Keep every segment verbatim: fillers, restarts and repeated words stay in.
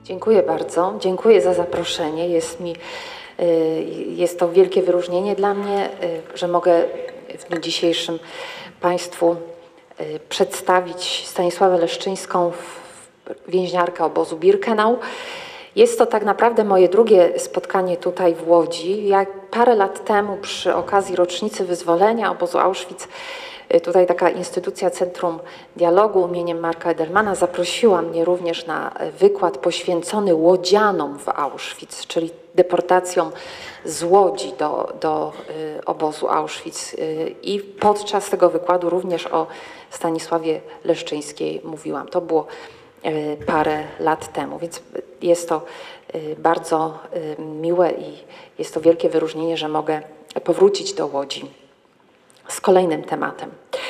Dziękuję bardzo. Dziękuję za zaproszenie. Jest mi, jest to wielkie wyróżnienie dla mnie, że mogę w dniu dzisiejszym Państwu przedstawić Stanisławę Leszczyńską, więźniarkę obozu Birkenau. Jest to tak naprawdę moje drugie spotkanie tutaj w Łodzi. Ja parę lat temu przy okazji rocznicy wyzwolenia obozu Auschwitz, tutaj taka instytucja Centrum Dialogu imieniem Marka Edelmana zaprosiła mnie również na wykład poświęcony łodzianom w Auschwitz, czyli deportacjom z Łodzi do, do y, obozu Auschwitz. Y, I podczas tego wykładu również o Stanisławie Leszczyńskiej mówiłam. To było y, parę lat temu, więc jest to y, bardzo y, miłe i jest to wielkie wyróżnienie, że mogę powrócić do Łodzi z kolejnym tematem.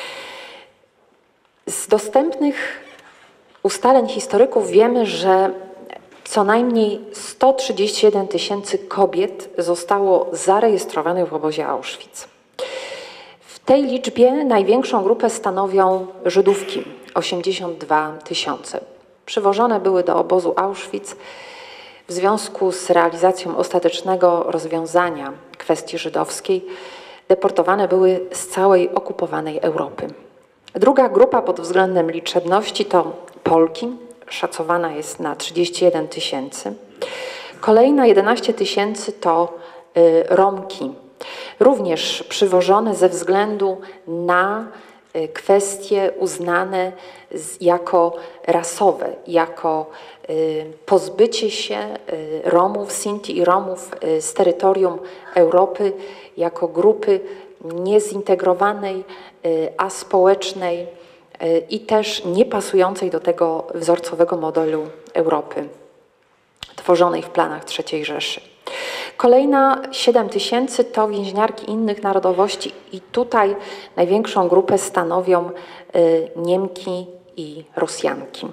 Z dostępnych ustaleń historyków wiemy, że co najmniej sto trzydzieści jeden tysięcy kobiet zostało zarejestrowanych w obozie Auschwitz. W tej liczbie największą grupę stanowią Żydówki, osiemdziesiąt dwa tysiące. Przywożone były do obozu Auschwitz w związku z realizacją ostatecznego rozwiązania kwestii żydowskiej. Deportowane były z całej okupowanej Europy. Druga grupa pod względem liczebności to Polki, szacowana jest na trzydzieści jeden tysięcy. Kolejna jedenaście tysięcy to y, Romki, również przywożone ze względu na y, kwestie uznane z, jako rasowe, jako y, pozbycie się y, Romów, Sinti i Romów y, z terytorium Europy jako grupy niezintegrowanej, y, aspołecznej, i też niepasującej do tego wzorcowego modelu Europy tworzonej w planach trzeciej Rzeszy. Kolejna siedem tysięcy to więźniarki innych narodowości i tutaj największą grupę stanowią Niemki i Rosjanki.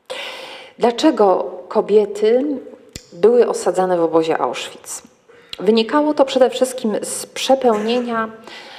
Dlaczego kobiety były osadzane w obozie Auschwitz? Wynikało to przede wszystkim z przepełnienia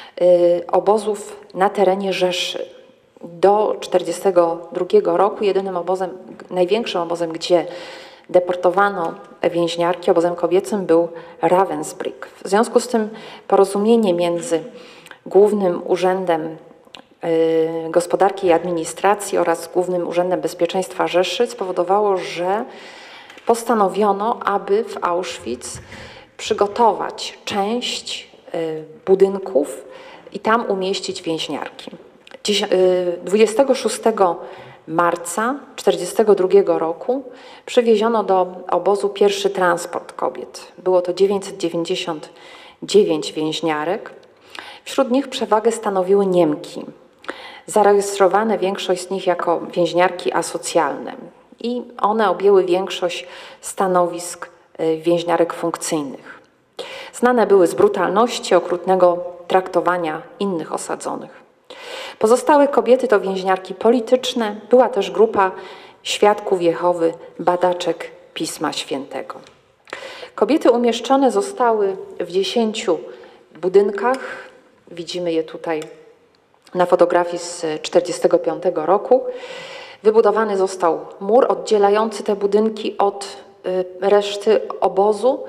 obozów na terenie Rzeszy. Do tysiąc dziewięćset czterdziestego drugiego roku jedynym obozem, największym obozem, gdzie deportowano więźniarki, obozem kobiecym był Ravensbrück. W związku z tym porozumienie między Głównym Urzędem y, Gospodarki i Administracji oraz Głównym Urzędem Bezpieczeństwa Rzeszy spowodowało, że postanowiono, aby w Auschwitz przygotować część y, budynków i tam umieścić więźniarki. dwudziestego szóstego marca tysiąc dziewięćset czterdziestego drugiego roku przywieziono do obozu pierwszy transport kobiet. Było to dziewięćset dziewięćdziesiąt dziewięć więźniarek. Wśród nich przewagę stanowiły Niemki, zarejestrowane większość z nich jako więźniarki asocjalne i one objęły większość stanowisk więźniarek funkcyjnych. Znane były z brutalności, okrutnego traktowania innych osadzonych. Pozostałe kobiety to więźniarki polityczne, była też grupa świadków Jehowy, badaczek Pisma Świętego. Kobiety umieszczone zostały w dziesięciu budynkach, widzimy je tutaj na fotografii z tysiąc dziewięćset czterdziestego piątego roku. Wybudowany został mur oddzielający te budynki od reszty obozu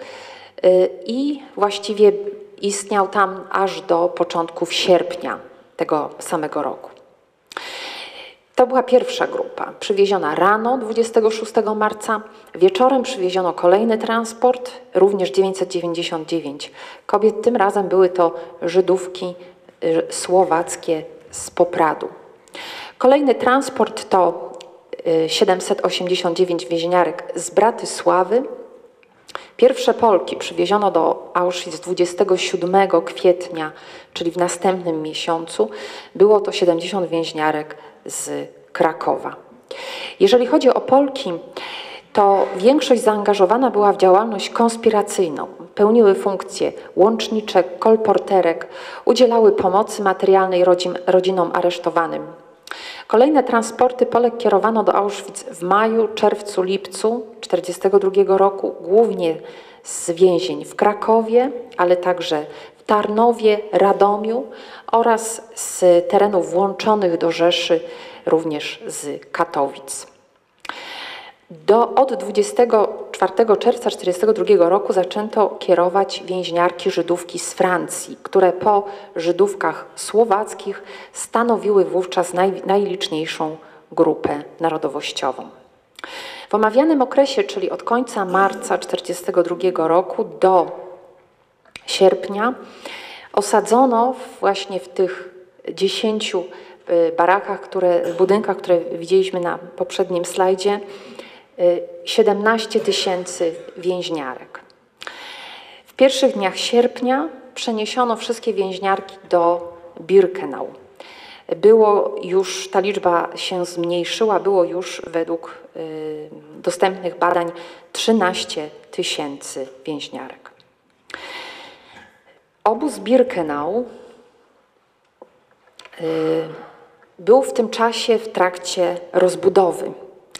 i właściwie istniał tam aż do początków sierpnia tego samego roku. To była pierwsza grupa, przywieziona rano dwudziestego szóstego marca, wieczorem przywieziono kolejny transport, również dziewięćset dziewięćdziesiąt dziewięć kobiet, tym razem były to Żydówki słowackie z Popradu. Kolejny transport to siedemset osiemdziesiąt dziewięć więźniarek z Bratysławy. Pierwsze Polki przywieziono do Auschwitz dwudziestego siódmego kwietnia, czyli w następnym miesiącu. Było to siedemdziesiąt więźniarek z Krakowa. Jeżeli chodzi o Polki, to większość zaangażowana była w działalność konspiracyjną. Pełniły funkcje łączniczek, kolporterek, udzielały pomocy materialnej rodzin, rodzinom aresztowanym. Kolejne transporty Polek kierowano do Auschwitz w maju, czerwcu, lipcu tysiąc dziewięćset czterdziestego drugiego roku, głównie z więzień w Krakowie, ale także w Tarnowie, Radomiu oraz z terenów włączonych do Rzeszy, również z Katowic. Do, od dwudziestego czwartego czerwca tysiąc dziewięćset czterdziestego drugiego roku zaczęto kierować więźniarki Żydówki z Francji, które po Żydówkach słowackich stanowiły wówczas naj, najliczniejszą grupę narodowościową. W omawianym okresie, czyli od końca marca tysiąc dziewięćset czterdziestego drugiego roku do sierpnia, osadzono właśnie w tych dziesięciu barakach, które, budynkach, które widzieliśmy na poprzednim slajdzie, siedemnaście tysięcy więźniarek. W pierwszych dniach sierpnia przeniesiono wszystkie więźniarki do Birkenau. Było już, ta liczba się zmniejszyła, było już według y, dostępnych badań trzynaście tysięcy więźniarek. Obóz Birkenau y, był w tym czasie w trakcie rozbudowy.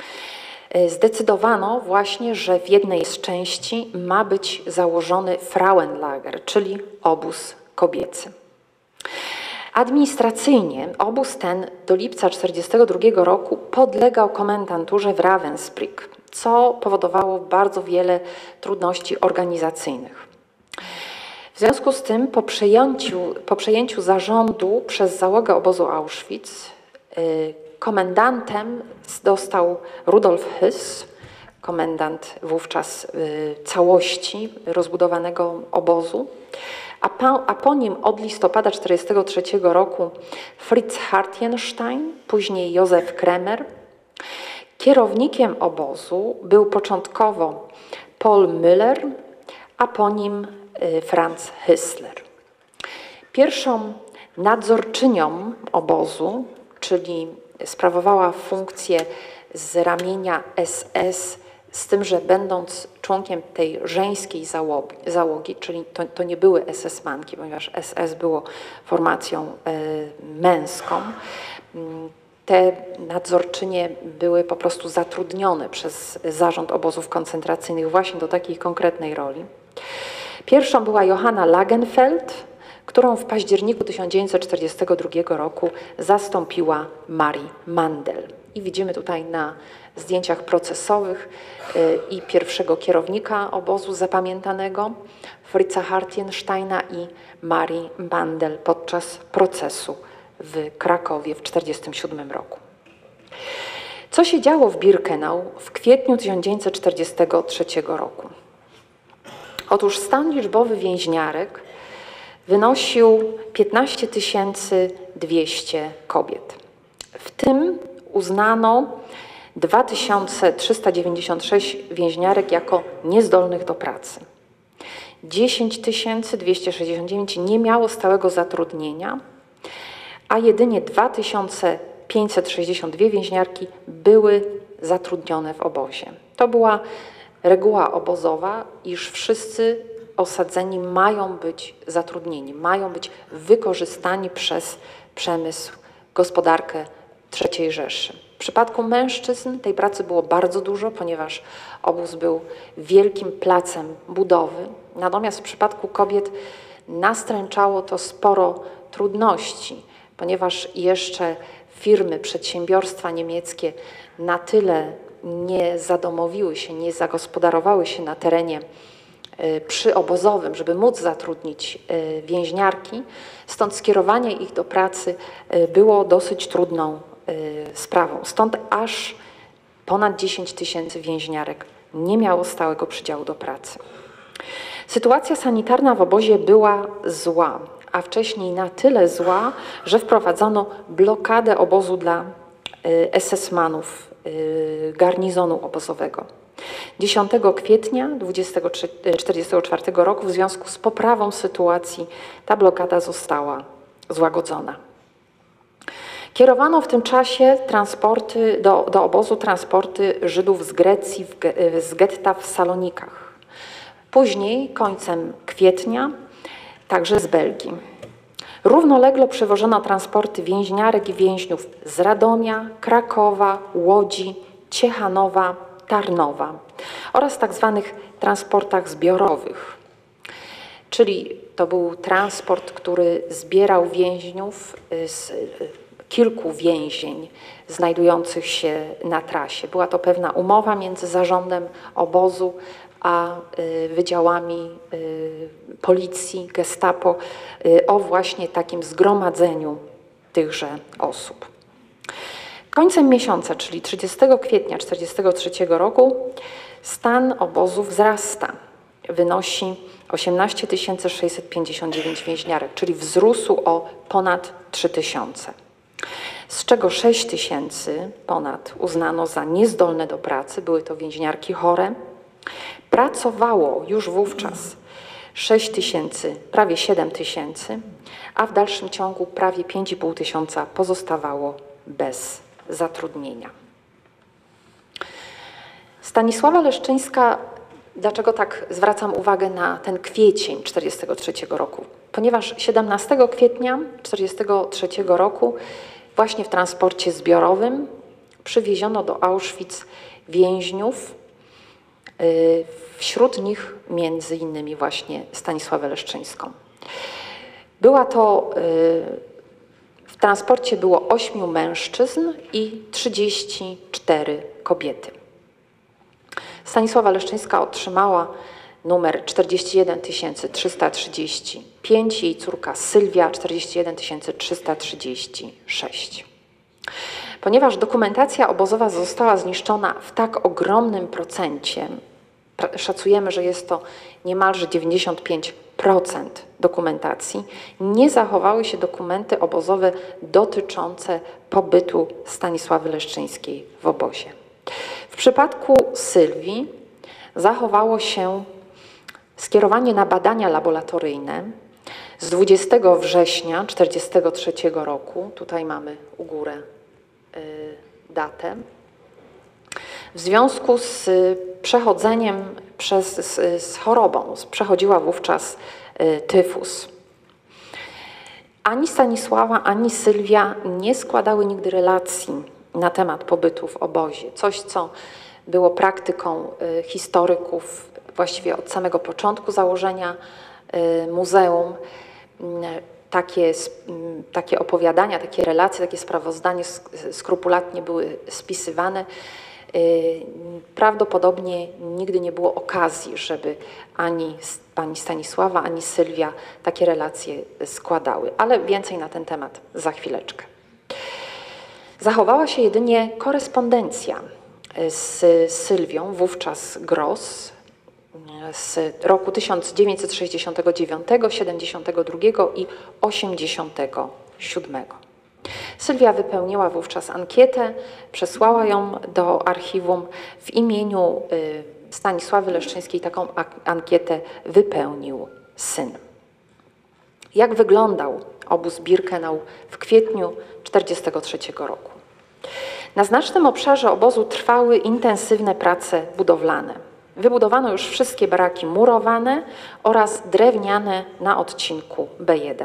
Zdecydowano właśnie, że w jednej z części ma być założony Frauenlager, czyli obóz kobiecy. Administracyjnie obóz ten do lipca tysiąc dziewięćset czterdziestego drugiego roku podlegał komendanturze w Ravensbrück, co powodowało bardzo wiele trudności organizacyjnych. W związku z tym po przejęciu, po przejęciu zarządu przez załogę obozu Auschwitz yy, komendantem został Rudolf Höss, komendant wówczas y, całości rozbudowanego obozu, a po, a po nim od listopada tysiąc dziewięćset czterdziestego trzeciego roku Fritz Hartenstein, później Józef Kremer. Kierownikiem obozu był początkowo Paul Müller, a po nim y, Franz Hüsler. Pierwszą nadzorczynią obozu, czyli sprawowała funkcję z ramienia S S, z tym, że będąc członkiem tej żeńskiej załogi, załogi czyli to, to nie były S S-manki, ponieważ S S było formacją y, męską, te nadzorczynie były po prostu zatrudnione przez zarząd obozów koncentracyjnych właśnie do takiej konkretnej roli. Pierwszą była Johanna Lagenfeld, którą w październiku tysiąc dziewięćset czterdziestego drugiego roku zastąpiła Marie Mandel. I widzimy tutaj na zdjęciach procesowych y, i pierwszego kierownika obozu zapamiętanego, Fritza Hartensteina i Marie Mandel podczas procesu w Krakowie w tysiąc dziewięćset czterdziestym siódmym roku. Co się działo w Birkenau w kwietniu tysiąc dziewięćset czterdziestego trzeciego roku? Otóż stan liczbowy więźniarek wynosił piętnaście tysięcy dwieście kobiet. W tym uznano dwa tysiące trzysta dziewięćdziesiąt sześć więźniarek jako niezdolnych do pracy. dziesięć tysięcy dwieście sześćdziesiąt dziewięć nie miało stałego zatrudnienia, a jedynie dwa tysiące pięćset sześćdziesiąt dwie więźniarki były zatrudnione w obozie. To była reguła obozowa, iż wszyscy osadzeni mają być zatrudnieni, mają być wykorzystani przez przemysł, gospodarkę trzeciej Rzeszy. W przypadku mężczyzn tej pracy było bardzo dużo, ponieważ obóz był wielkim placem budowy. Natomiast w przypadku kobiet nastręczało to sporo trudności, ponieważ jeszcze firmy, przedsiębiorstwa niemieckie na tyle nie zadomowiły się, nie zagospodarowały się na terenie przyobozowym, żeby móc zatrudnić więźniarki, stąd skierowanie ich do pracy było dosyć trudną sprawą. Stąd aż ponad dziesięć tysięcy więźniarek nie miało stałego przydziału do pracy. Sytuacja sanitarna w obozie była zła, a wcześniej na tyle zła, że wprowadzono blokadę obozu dla S S-manów garnizonu obozowego. dziesiątego kwietnia tysiąc dziewięćset czterdziestego czwartego roku w związku z poprawą sytuacji ta blokada została złagodzona. Kierowano w tym czasie transporty do, do obozu transporty Żydów z Grecji, w, z getta w Salonikach. Później, końcem kwietnia, także z Belgii. Równolegle przewożono transporty więźniarek i więźniów z Radomia, Krakowa, Łodzi, Ciechanowa, Tarnowa oraz tak zwanych transportach zbiorowych. Czyli to był transport, który zbierał więźniów z kilku więzień znajdujących się na trasie. Była to pewna umowa między zarządem obozu a wydziałami policji, gestapo o właśnie takim zgromadzeniu tychże osób. Końcem miesiąca, czyli trzydziestego kwietnia tysiąc dziewięćset czterdziestego trzeciego roku, stan obozu wzrasta. Wynosi osiemnaście tysięcy sześćset pięćdziesiąt dziewięć więźniarek, czyli wzrósł o ponad trzy tysiące. Z czego sześć tysięcy ponad uznano za niezdolne do pracy, były to więźniarki chore. Pracowało już wówczas sześć tysięcy, prawie siedem tysięcy, a w dalszym ciągu prawie pięć i pół tysiąca pozostawało bez zatrudnienia. Stanisława Leszczyńska, dlaczego tak zwracam uwagę na ten kwiecień tysiąc dziewięćset czterdziestego trzeciego roku? Ponieważ siedemnastego kwietnia tysiąc dziewięćset czterdziestego trzeciego roku właśnie w transporcie zbiorowym przywieziono do Auschwitz więźniów, wśród nich między innymi właśnie Stanisławę Leszczyńską. Była to, w transporcie było ośmiu mężczyzn i trzydzieści cztery kobiety. Stanisława Leszczyńska otrzymała numer czterdzieści jeden tysięcy trzysta trzydzieści pięć, jej córka Sylwia czterdzieści jeden tysięcy trzysta trzydzieści sześć. Ponieważ dokumentacja obozowa została zniszczona w tak ogromnym procencie, szacujemy, że jest to niemalże dziewięćdziesiąt pięć procent dokumentacji, nie zachowały się dokumenty obozowe dotyczące pobytu Stanisławy Leszczyńskiej w obozie. W przypadku Sylwii zachowało się skierowanie na badania laboratoryjne z dwudziestego września tysiąc dziewięćset czterdziestego trzeciego roku. Tutaj mamy u górę y, datę. W związku z przechodzeniem przez, z, z chorobą, przechodziła wówczas y, tyfus. Ani Stanisława, ani Sylwia nie składały nigdy relacji na temat pobytu w obozie. Coś, co było praktyką y, historyków właściwie od samego początku założenia y, muzeum. Y, takie, takie opowiadania, takie relacje, takie sprawozdania skrupulatnie były spisywane. Prawdopodobnie nigdy nie było okazji, żeby ani pani Stanisława, ani Sylwia takie relacje składały, ale więcej na ten temat za chwileczkę. Zachowała się jedynie korespondencja z Sylwią, wówczas Gross, z roku tysiąc dziewięćset sześćdziesiątego dziewiątego, siedemdziesiątego drugiego i osiemdziesiątego siódmego. Sylwia wypełniła wówczas ankietę, przesłała ją do archiwum. W imieniu Stanisławy Leszczyńskiej taką ankietę wypełnił syn. Jak wyglądał obóz Birkenau w kwietniu tysiąc dziewięćset czterdziestego trzeciego roku? Na znacznym obszarze obozu trwały intensywne prace budowlane. Wybudowano już wszystkie baraki murowane oraz drewniane na odcinku B jeden.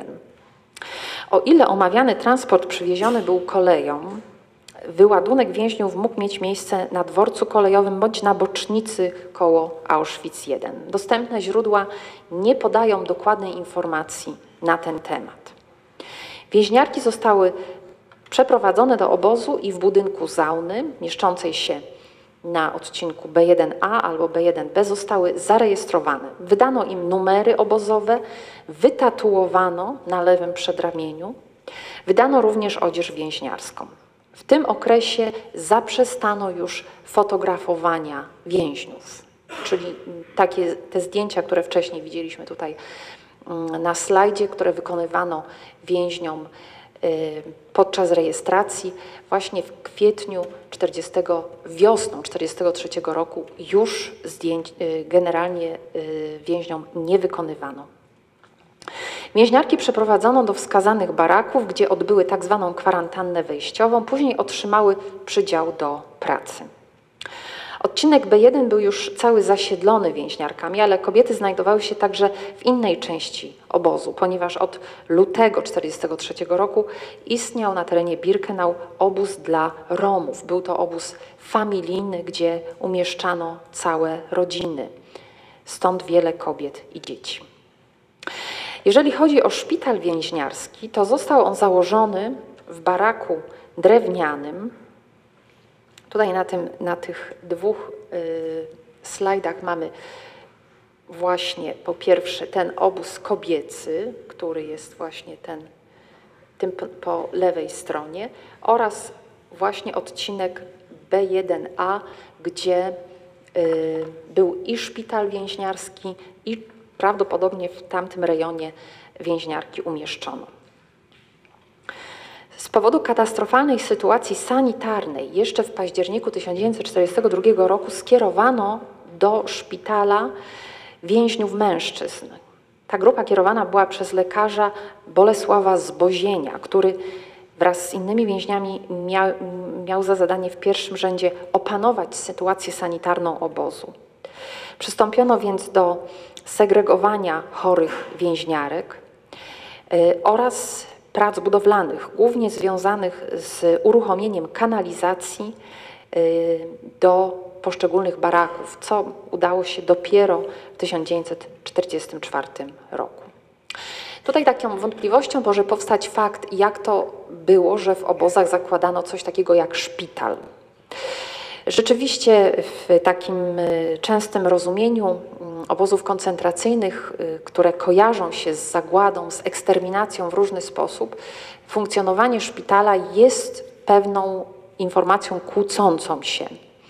O ile omawiany transport przywieziony był koleją, wyładunek więźniów mógł mieć miejsce na dworcu kolejowym bądź na bocznicy koło Auschwitz jeden. Dostępne źródła nie podają dokładnej informacji na ten temat. Więźniarki zostały przeprowadzone do obozu i w budynku zauny mieszczącej się na odcinku B jeden A albo B jeden B zostały zarejestrowane. Wydano im numery obozowe, wytatuowano na lewym przedramieniu. Wydano również odzież więźniarską. W tym okresie zaprzestano już fotografowania więźniów, czyli takie te zdjęcia, które wcześniej widzieliśmy tutaj na slajdzie, które wykonywano więźniom podczas rejestracji. Właśnie w kwietniu czterdziestego, wiosną tysiąc dziewięćset czterdziestego trzeciego roku już zdjęć generalnie więźniom nie wykonywano. Więźniarki przeprowadzono do wskazanych baraków, gdzie odbyły tak zwaną kwarantannę wejściową, później otrzymały przydział do pracy. Odcinek B jeden był już cały zasiedlony więźniarkami, ale kobiety znajdowały się także w innej części obozu, ponieważ od lutego tysiąc dziewięćset czterdziestego trzeciego roku istniał na terenie Birkenau obóz dla Romów. Był to obóz familijny, gdzie umieszczano całe rodziny, stąd wiele kobiet i dzieci. Jeżeli chodzi o szpital więźniarski, to został on założony w baraku drewnianym. Tutaj na, tym, na tych dwóch y, slajdach mamy właśnie po pierwsze ten obóz kobiecy, który jest właśnie ten, tym po, po lewej stronie, oraz właśnie odcinek B jeden A, gdzie y, był i szpital więźniarski, i prawdopodobnie w tamtym rejonie więźniarki umieszczono. Z powodu katastrofalnej sytuacji sanitarnej jeszcze w październiku tysiąc dziewięćset czterdziestego drugiego roku skierowano do szpitala więźniów mężczyzn. Ta grupa kierowana była przez lekarza Bolesława Zbozienia, który wraz z innymi więźniami miał, miał za zadanie w pierwszym rzędzie opanować sytuację sanitarną obozu. Przystąpiono więc do segregowania chorych więźniarek yy, oraz prac budowlanych, głównie związanych z uruchomieniem kanalizacji yy, do poszczególnych baraków, co udało się dopiero w tysiąc dziewięćset czterdziestym czwartym roku. Tutaj taką wątpliwością może powstać fakt, jak to było, że w obozach zakładano coś takiego jak szpital. Rzeczywiście w takim częstym rozumieniu obozów koncentracyjnych, które kojarzą się z zagładą, z eksterminacją w różny sposób, funkcjonowanie szpitala jest pewną informacją kłócącą się.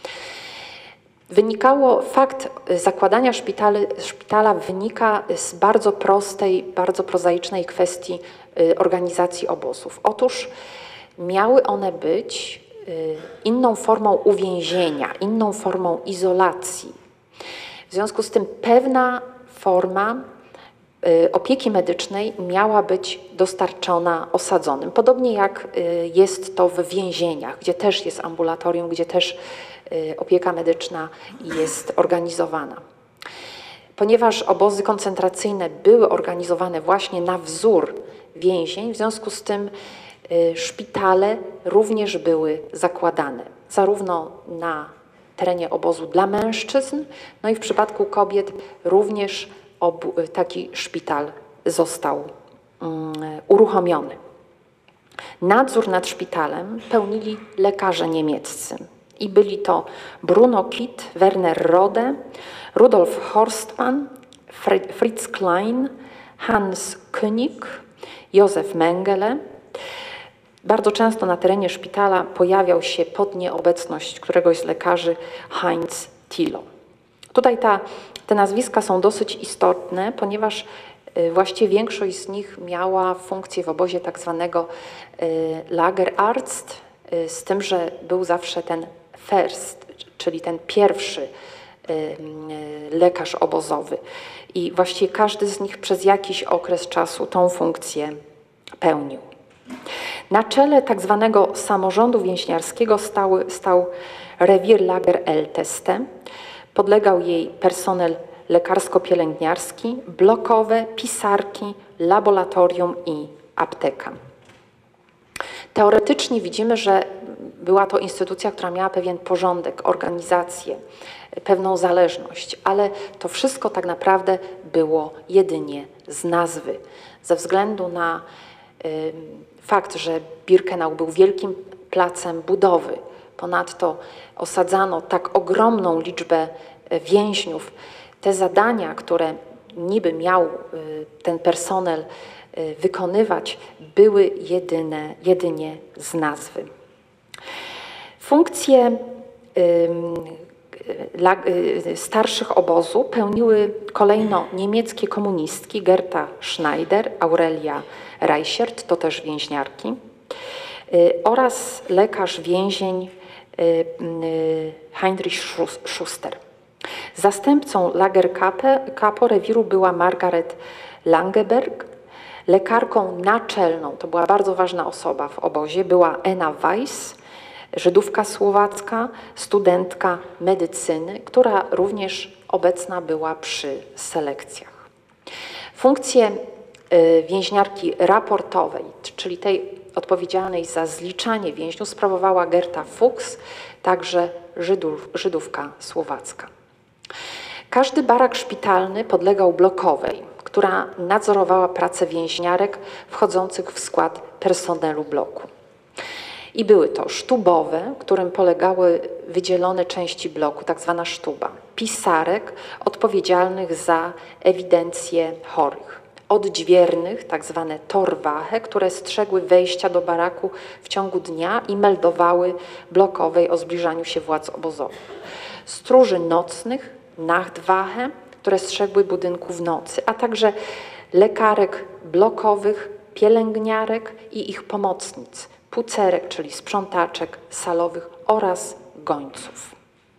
Wynikało, fakt zakładania szpitali, szpitala wynika z bardzo prostej, bardzo prozaicznej kwestii organizacji obozów. Otóż miały one być inną formą uwięzienia, inną formą izolacji. W związku z tym pewna forma opieki medycznej miała być dostarczona osadzonym. Podobnie jak jest to w więzieniach, gdzie też jest ambulatorium, gdzie też opieka medyczna jest organizowana. Ponieważ obozy koncentracyjne były organizowane właśnie na wzór więzień, w związku z tym szpitale również były zakładane, zarówno na terenie obozu dla mężczyzn, no i w przypadku kobiet również obu, taki szpital został um, uruchomiony. Nadzór nad szpitalem pełnili lekarze niemieccy i byli to Bruno Kitt, Werner Rode, Rudolf Horstmann, Fritz Klein, Hans König, Józef Mengele. Bardzo często na terenie szpitala pojawiał się pod nieobecność któregoś z lekarzy Heinz Thilo. Tutaj ta, te nazwiska są dosyć istotne, ponieważ właściwie większość z nich miała funkcję w obozie tak zwanego Lagerarzt, z tym, że był zawsze ten first, czyli ten pierwszy lekarz obozowy. I właściwie każdy z nich przez jakiś okres czasu tą funkcję pełnił. Na czele tak zwanego samorządu więźniarskiego stał, stał Rewirlagerälteste. Podlegał jej personel lekarsko-pielęgniarski, blokowe, pisarki, laboratorium i apteka. Teoretycznie widzimy, że była to instytucja, która miała pewien porządek, organizację, pewną zależność, ale to wszystko tak naprawdę było jedynie z nazwy. Ze względu na y, fakt, że Birkenau był wielkim placem budowy, ponadto osadzano tak ogromną liczbę więźniów, te zadania, które niby miał y, ten personel y, wykonywać, były jedyne, jedynie z nazwy. Funkcje starszych obozu pełniły kolejno niemieckie komunistki Gerta Schneider, Aurelia Reichert, to też więźniarki, oraz lekarz więzień Heinrich Schuster. Zastępcą Lagerkapo rewiru była Margaret Langeberg. Lekarką naczelną, to była bardzo ważna osoba w obozie, była Ena Weiss, Żydówka słowacka, studentka medycyny, która również obecna była przy selekcjach. Funkcję więźniarki raportowej, czyli tej odpowiedzialnej za zliczanie więźniów, sprawowała Gerta Fuchs, także Żydów, Żydówka słowacka. Każdy barak szpitalny podlegał blokowej, która nadzorowała pracę więźniarek wchodzących w skład personelu bloku. I były to sztubowe, którym polegały wydzielone części bloku, tak zwana sztuba, pisarek odpowiedzialnych za ewidencję chorych, odźwiernych, tak zwane torwache, które strzegły wejścia do baraku w ciągu dnia i meldowały blokowej o zbliżaniu się władz obozowych, stróży nocnych, nachtwache, które strzegły budynku w nocy, a także lekarek blokowych, pielęgniarek i ich pomocnic, pucerek, czyli sprzątaczek salowych oraz gońców.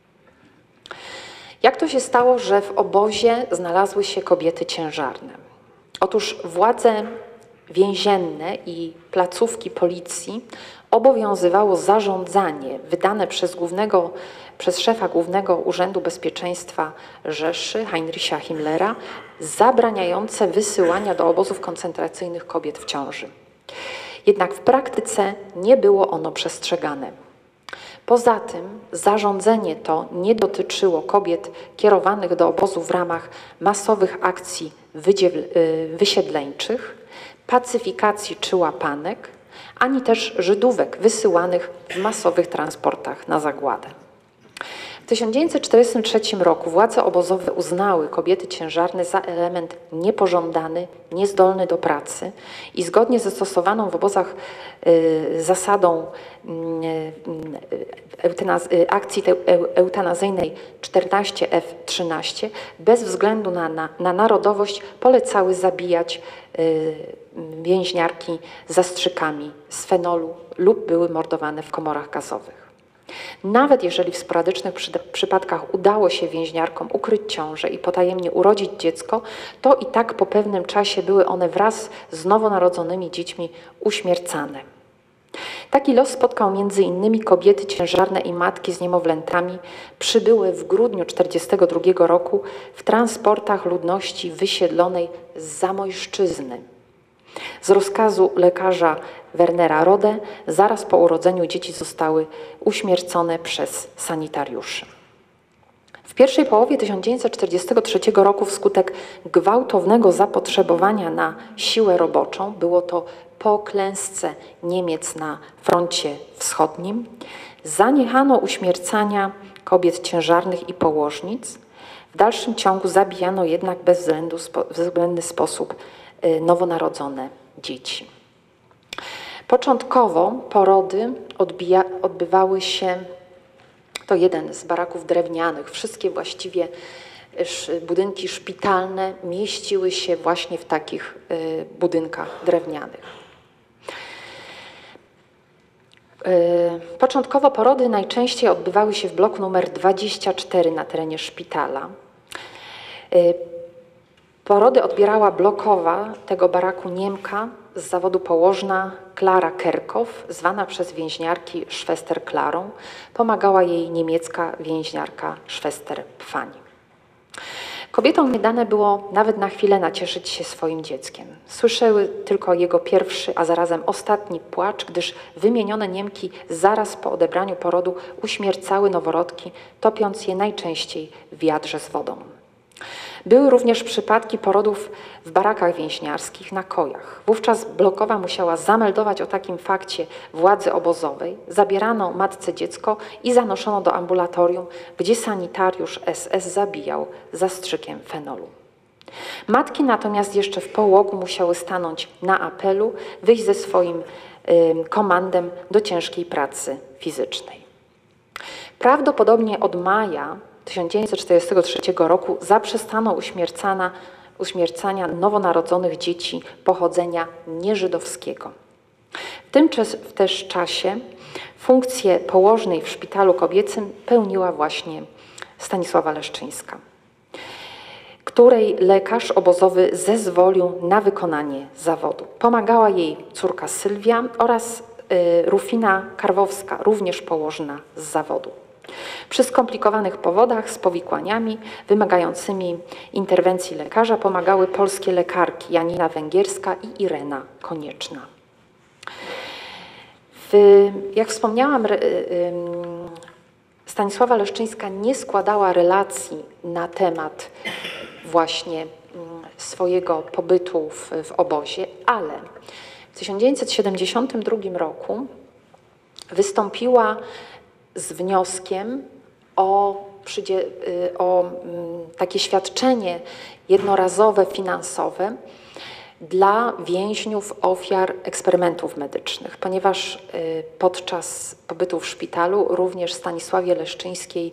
Jak to się stało, że w obozie znalazły się kobiety ciężarne? Otóż władze więzienne i placówki policji obowiązywało zarządzanie wydane przez, głównego, przez szefa Głównego Urzędu Bezpieczeństwa Rzeszy, Heinricha Himmlera, zabraniające wysyłania do obozów koncentracyjnych kobiet w ciąży. Jednak w praktyce nie było ono przestrzegane. Poza tym zarządzenie to nie dotyczyło kobiet kierowanych do obozu w ramach masowych akcji wysiedleńczych, pacyfikacji czy łapanek, ani też Żydówek wysyłanych w masowych transportach na zagładę. W tysiąc dziewięćset czterdziestym trzecim roku władze obozowe uznały kobiety ciężarne za element niepożądany, niezdolny do pracy i zgodnie ze stosowaną w obozach y, zasadą y, eutanaz y, akcji te, eutanazyjnej czternaście F trzynaście bez względu na, na, na narodowość polecały zabijać y, więźniarki zastrzykami z fenolu lub były mordowane w komorach gazowych. Nawet jeżeli w sporadycznych przypadkach udało się więźniarkom ukryć ciążę i potajemnie urodzić dziecko, to i tak po pewnym czasie były one wraz z nowonarodzonymi dziećmi uśmiercane. Taki los spotkał między innymi kobiety ciężarne i matki z niemowlętami przybyłe w grudniu tysiąc dziewięćset czterdziestego drugiego roku w transportach ludności wysiedlonej z Zamojszczyzny. Z rozkazu lekarza Wernera Rode zaraz po urodzeniu dzieci zostały uśmiercone przez sanitariuszy. W pierwszej połowie tysiąc dziewięćset czterdziestego trzeciego roku wskutek gwałtownego zapotrzebowania na siłę roboczą, było to po klęsce Niemiec na froncie wschodnim, zaniechano uśmiercania kobiet ciężarnych i położnic. W dalszym ciągu zabijano jednak bez względu, w względny sposób nowonarodzone dzieci. Początkowo porody odbija, odbywały się, to jeden z baraków drewnianych, wszystkie właściwie budynki szpitalne mieściły się właśnie w takich budynkach drewnianych. Początkowo porody najczęściej odbywały się w bloku numer dwadzieścia cztery na terenie szpitala. Porody odbierała blokowa tego baraku Niemka z zawodu położna Klara Kerkow, zwana przez więźniarki Schwester Klarą. Pomagała jej niemiecka więźniarka Schwester Pfani. Kobietom nie dane było nawet na chwilę nacieszyć się swoim dzieckiem. Słyszały tylko jego pierwszy, a zarazem ostatni płacz, gdyż wymienione Niemki zaraz po odebraniu porodu uśmiercały noworodki, topiąc je najczęściej w wiadrze z wodą. Były również przypadki porodów w barakach więźniarskich na kojach. Wówczas blokowa musiała zameldować o takim fakcie władzy obozowej, zabierano matce dziecko i zanoszono do ambulatorium, gdzie sanitariusz S S zabijał zastrzykiem fenolu. Matki natomiast jeszcze w połogu musiały stanąć na apelu, wyjść ze swoim y, komandem do ciężkiej pracy fizycznej. Prawdopodobnie od maja tysiąc dziewięćset czterdziestego trzeciego roku zaprzestano uśmiercania, uśmiercania nowonarodzonych dzieci pochodzenia nieżydowskiego. W tym też czasie funkcję położnej w szpitalu kobiecym pełniła właśnie Stanisława Leszczyńska, której lekarz obozowy zezwolił na wykonanie zawodu. Pomagała jej córka Sylwia oraz y, Rufina Karwowska, również położna z zawodu. Przy skomplikowanych powodach z powikłaniami wymagającymi interwencji lekarza pomagały polskie lekarki Janina Węgierska i Irena Konieczna. W, jak wspomniałam, Stanisława Leszczyńska nie składała relacji na temat właśnie swojego pobytu w, w obozie, ale w tysiąc dziewięćset siedemdziesiątym drugim roku wystąpiła z wnioskiem o, o takie świadczenie jednorazowe, finansowe dla więźniów, ofiar eksperymentów medycznych, ponieważ podczas pobytu w szpitalu również Stanisławie Leszczyńskiej,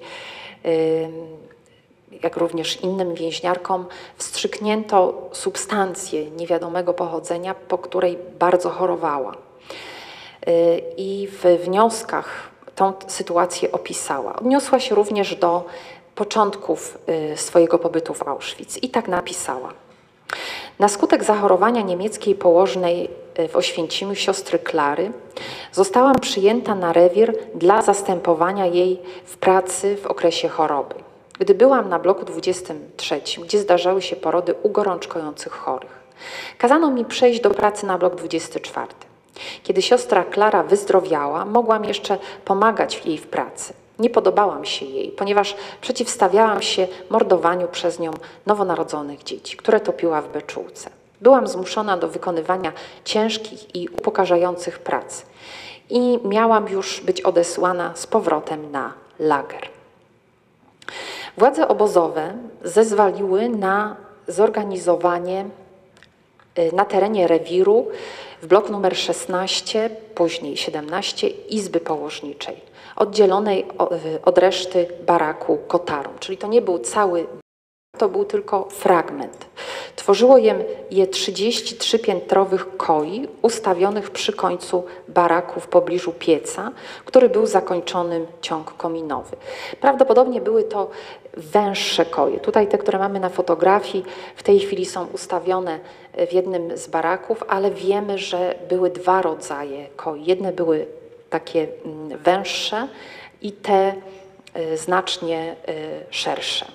jak również innym więźniarkom, wstrzyknięto substancję niewiadomego pochodzenia, po której bardzo chorowała. I w wnioskach tą sytuację opisała. Odniosła się również do początków swojego pobytu w Auschwitz i tak napisała. Na skutek zachorowania niemieckiej położnej w Oświęcimiu siostry Klary zostałam przyjęta na rewir dla zastępowania jej w pracy w okresie choroby. Gdy byłam na bloku dwudziestym trzecim, gdzie zdarzały się porody u gorączkujących chorych, kazano mi przejść do pracy na blok dwudziesty czwarty. Kiedy siostra Klara wyzdrowiała, mogłam jeszcze pomagać jej w pracy. Nie podobałam się jej, ponieważ przeciwstawiałam się mordowaniu przez nią nowonarodzonych dzieci, które topiła w beczułce. Byłam zmuszona do wykonywania ciężkich i upokarzających prac i miałam już być odesłana z powrotem na lager. Władze obozowe zezwoliły na zorganizowanie na terenie rewiru w bloku numer szesnaście, później siedemnaście, izby położniczej, oddzielonej od reszty baraku kotarą. Czyli to nie był cały, to był tylko fragment. Tworzyło je trzydzieści trzy piętrowych koi ustawionych przy końcu baraku w pobliżu pieca, który był zakończonym ciąg kominowy. Prawdopodobnie były to węższe koje. Tutaj te, które mamy na fotografii, w tej chwili są ustawione w jednym z baraków, ale wiemy, że były dwa rodzaje koi. Jedne były takie węższe i te znacznie szersze.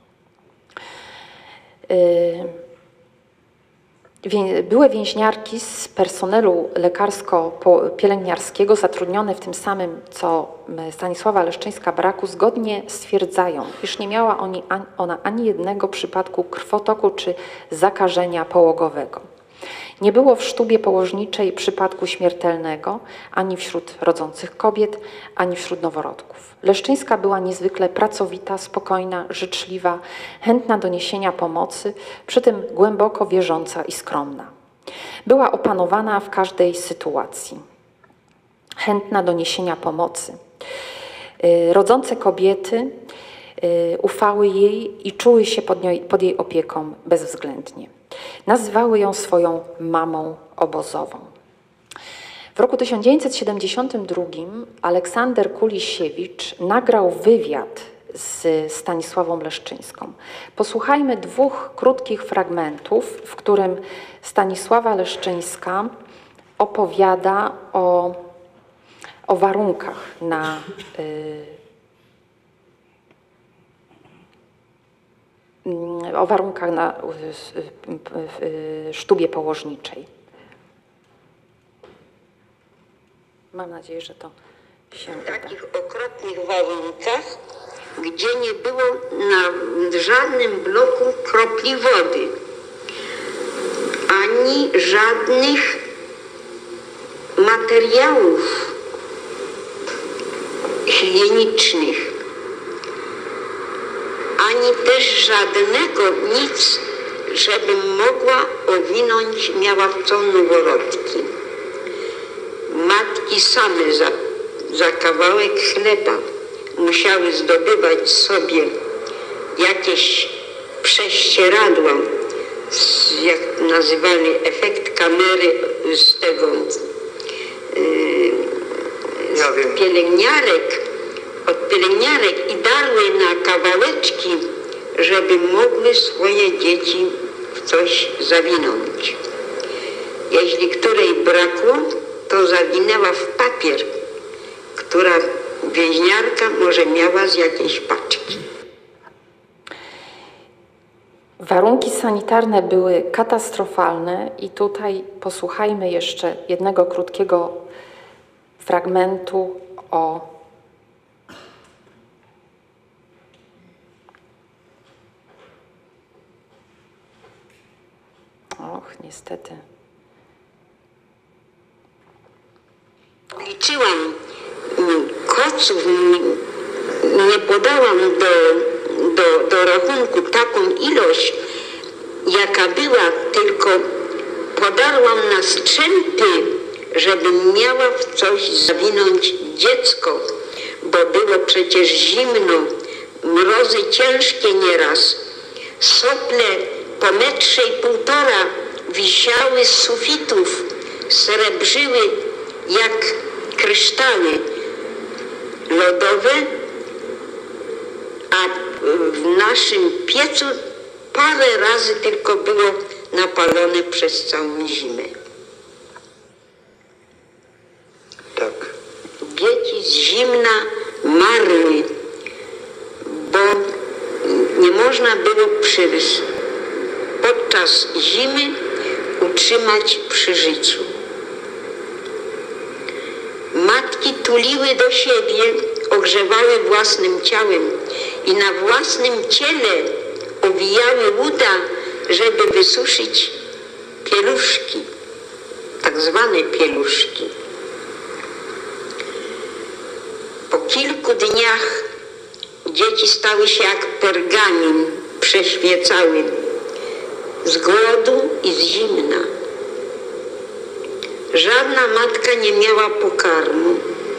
Były więźniarki z personelu lekarsko-pielęgniarskiego zatrudnione w tym samym, co Stanisława Leszczyńska baraku, zgodnie stwierdzają, iż nie miała ona ani jednego przypadku krwotoku czy zakażenia połogowego. Nie było w sztubie położniczej przypadku śmiertelnego ani wśród rodzących kobiet, ani wśród noworodków. Leszczyńska była niezwykle pracowita, spokojna, życzliwa, chętna do niesienia pomocy, przy tym głęboko wierząca i skromna. Była opanowana w każdej sytuacji, chętna do niesienia pomocy. Rodzące kobiety ufały jej i czuły się pod, nią, pod jej opieką bezwzględnie. Nazywały ją swoją mamą obozową. W roku tysiąc dziewięćset siedemdziesiątym drugim Aleksander Kulisiewicz nagrał wywiad z Stanisławą Leszczyńską. Posłuchajmy dwóch krótkich fragmentów, w którym Stanisława Leszczyńska opowiada o, o warunkach na y, o warunkach na sztubie położniczej. Mam nadzieję, że to się uda. W takich okropnych warunkach, gdzie nie było na żadnym bloku kropli wody, ani żadnych materiałów higienicznych, ani też żadnego nic, żebym mogła owinąć, miała w co noworodki. Matki same za, za kawałek chleba musiały zdobywać sobie jakieś prześcieradła, jak nazywali efekt kamery z tego yy, ja z pielęgniarek, od pielęgniarek i darły na kawałeczki, żeby mogły swoje dzieci w coś zawinąć. Jeśli której brakło, to zawinęła w papier, która więźniarka może miała z jakiejś paczki. Warunki sanitarne były katastrofalne i tutaj posłuchajmy jeszcze jednego krótkiego fragmentu o Och, niestety. Liczyłam uchodźców nie podałam do, do, do rachunku taką ilość, jaka była, tylko podarłam na strzępy, żebym miała w coś zawinąć dziecko, bo było przecież zimno, mrozy ciężkie nieraz, sople po metrze i półtora wisiały z sufitów, srebrzyły jak kryształy lodowe, a w naszym piecu parę razy tylko było napalone przez całą zimę. Tak. Dzieci z zimna marły, bo nie można było przy, podczas zimy utrzymać przy życiu. Matki tuliły do siebie, ogrzewały własnym ciałem i na własnym ciele owijały łuda, żeby wysuszyć pieluszki, tak zwane pieluszki. Po kilku dniach dzieci stały się jak pergamin, przeświecały z głodu i z zimna. Żadna matka nie miała pokarmu.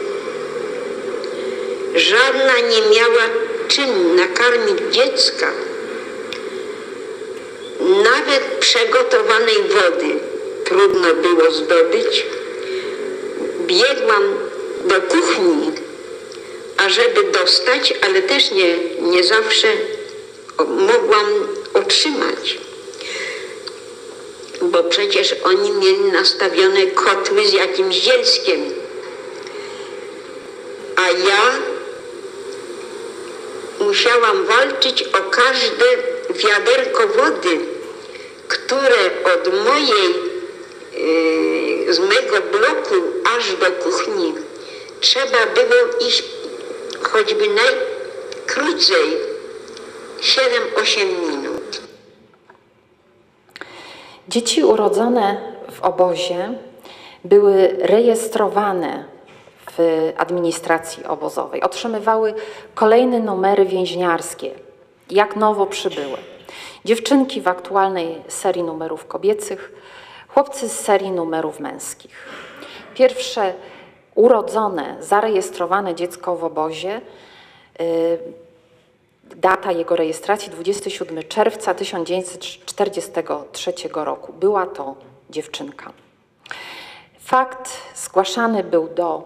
Żadna nie miała czym nakarmić dziecka. Nawet przygotowanej wody trudno było zdobyć. Biegłam do kuchni, ażeby dostać, ale też nie, nie zawsze mogłam otrzymać. Bo przecież oni mieli nastawione kotły z jakimś zielskiem. A ja musiałam walczyć o każde wiaderko wody, które od mojej, yy, z mego bloku aż do kuchni trzeba było iść choćby najkrócej siedem osiem minut. Dzieci urodzone w obozie były rejestrowane w administracji obozowej. Otrzymywały kolejne numery więźniarskie, jak nowo przybyłe. Dziewczynki w aktualnej serii numerów kobiecych, chłopcy z serii numerów męskich. Pierwsze urodzone, zarejestrowane dziecko w obozie, yy, data jego rejestracji dwudziestego siódmego czerwca tysiąc dziewięćset czterdziestego trzeciego roku. Była to dziewczynka. Fakt zgłaszany był do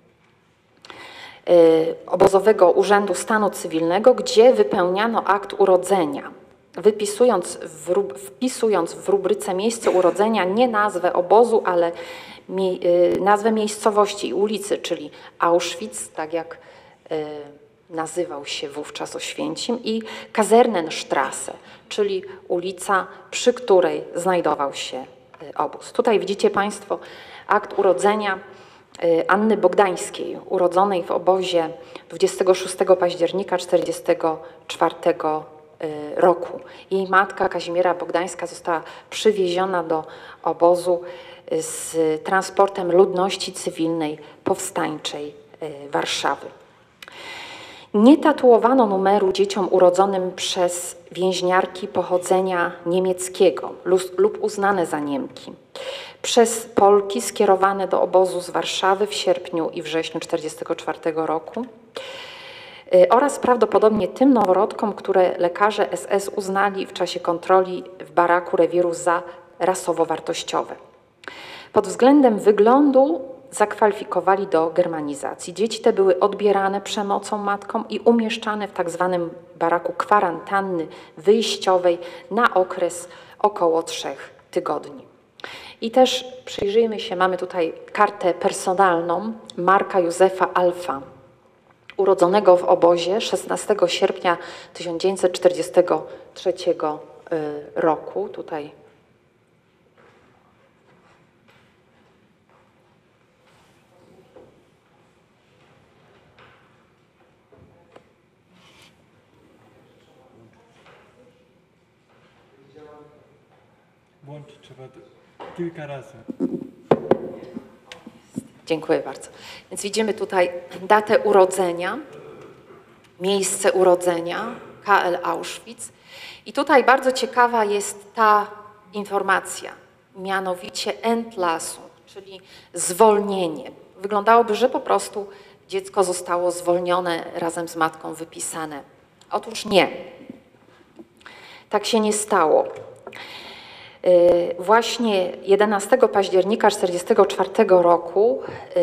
y, obozowego Urzędu Stanu Cywilnego, gdzie wypełniano akt urodzenia, wypisując w, wpisując w rubryce miejsce urodzenia nie nazwę obozu, ale mi, y, nazwę miejscowości i ulicy, czyli Auschwitz, tak jak y, nazywał się wówczas Oświęcim, i Kasernenstraße, czyli ulica, przy której znajdował się obóz. Tutaj widzicie Państwo akt urodzenia Anny Bogdańskiej, urodzonej w obozie dwudziestego szóstego października tysiąc dziewięćset czterdziestego czwartego roku. Jej matka Kazimiera Bogdańska została przywieziona do obozu z transportem ludności cywilnej powstańczej Warszawy. Nie tatuowano numeru dzieciom urodzonym przez więźniarki pochodzenia niemieckiego lub uznane za Niemki, przez Polki skierowane do obozu z Warszawy w sierpniu i wrześniu tysiąc dziewięćset czterdziestego czwartego roku oraz prawdopodobnie tym noworodkom, które lekarze S S uznali w czasie kontroli w baraku rewiru za rasowo-wartościowe. Pod względem wyglądu zakwalifikowali do germanizacji. Dzieci te były odbierane przemocą matkom i umieszczane w tak zwanym baraku kwarantanny wyjściowej na okres około trzech tygodni. I też przyjrzyjmy się, mamy tutaj kartę personalną Marka Józefa Alfa, urodzonego w obozie szesnastego sierpnia tysiąc dziewięćset czterdziestego trzeciego roku. Tutaj Włączyć trzeba kilka razy. Dziękuję bardzo. Więc widzimy tutaj datę urodzenia, miejsce urodzenia, K L Auschwitz. I tutaj bardzo ciekawa jest ta informacja, mianowicie Entlassung, czyli zwolnienie. Wyglądałoby, że po prostu dziecko zostało zwolnione, razem z matką wypisane. Otóż nie. Tak się nie stało. Właśnie jedenastego października tysiąc dziewięćset czterdziestego czwartego roku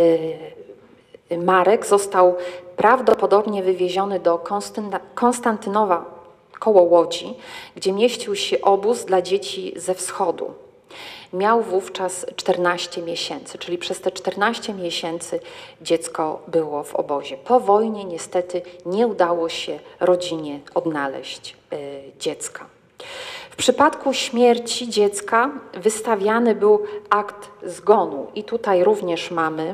Marek został prawdopodobnie wywieziony do Konstantynowa koło Łodzi, gdzie mieścił się obóz dla dzieci ze wschodu. Miał wówczas czternaście miesięcy, czyli przez te czternaście miesięcy dziecko było w obozie. Po wojnie niestety nie udało się rodzinie odnaleźć y, dziecka. W przypadku śmierci dziecka wystawiany był akt zgonu i tutaj również mamy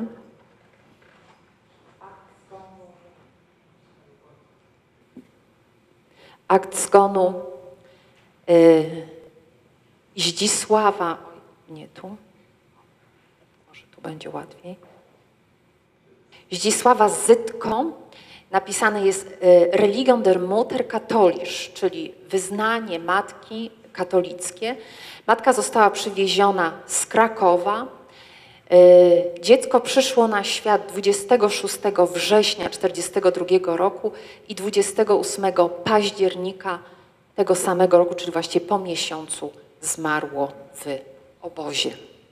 akt zgonu y, Zdzisława, nie tu, może tu będzie łatwiej, Zdzisława Zytko. Napisane jest y, Religion der Mutter katholisch, czyli wyznanie matki katolickie. Matka została przywieziona z Krakowa. Y, dziecko przyszło na świat dwudziestego szóstego września tysiąc dziewięćset czterdziestego drugiego roku i dwudziestego ósmego października tego samego roku, czyli właściwie po miesiącu, zmarło w obozie.